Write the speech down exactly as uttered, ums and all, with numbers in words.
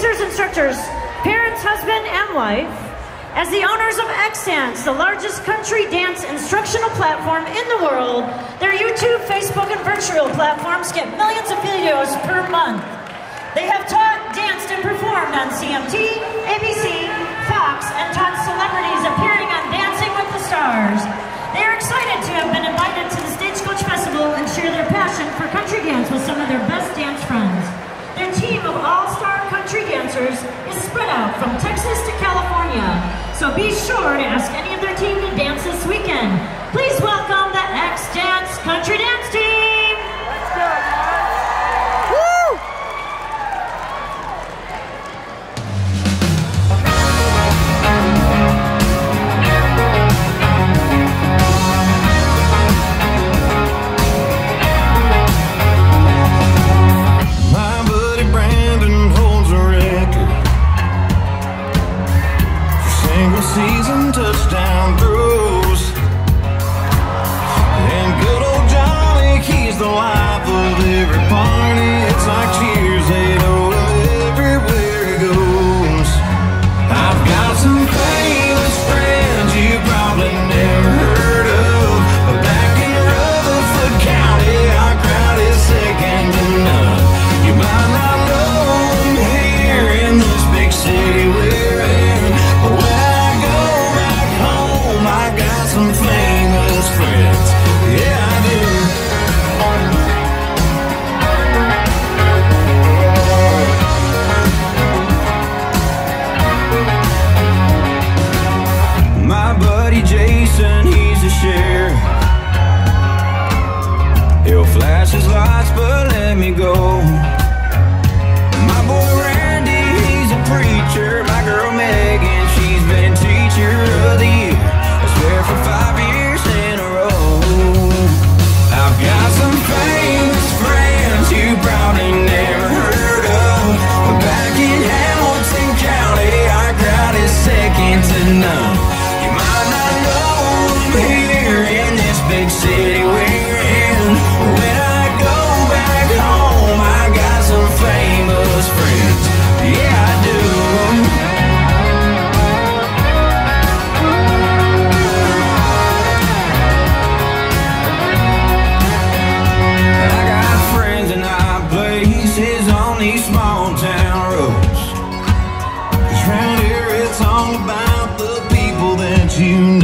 dancers, instructors, parents, husband, and wife. As the owners of X Dance, the largest country dance instructional platform in the world, their YouTube, Facebook, and virtual platforms get millions of videos per month. They have taught, danced, and performed on C M T, A B C, Fox, and taught celebrities appearing on Dancing with the Stars. They are excited to have been invited to the Stagecoach Festival and share their passion for country dance with some of their best dance friends. Their team of all-star country dancers is spread out from Texas to California, so be sure to ask any of their team to dance this weekend. Please welcome the X Dance Country Dance Team! Let's go, guys! Woo! Season touchdown throws, and good old Johnny, he's the life of every party. It's like cheers, they know everywhere he goes. I've got some famous friends you probably never heard of, but back in Rutherford County, our crowd is second to none. You might not know them here in this big city we're in, but when I got some famous friends, yeah I do. My buddy Jason, he's a sheriff. He'll flash his lights but let me go. My boy Randy, he's a preacher. My girl Megan, she's been teacher of the year for five years in a row. I've got some famous friends you probably never heard of, but back in Hamilton County, our crowd is second to none. You might not know them here in this big city we're in, but when I go back home, I got some famous friends, yeah I do. Small town roads, 'cause round here it's all about the people that you know.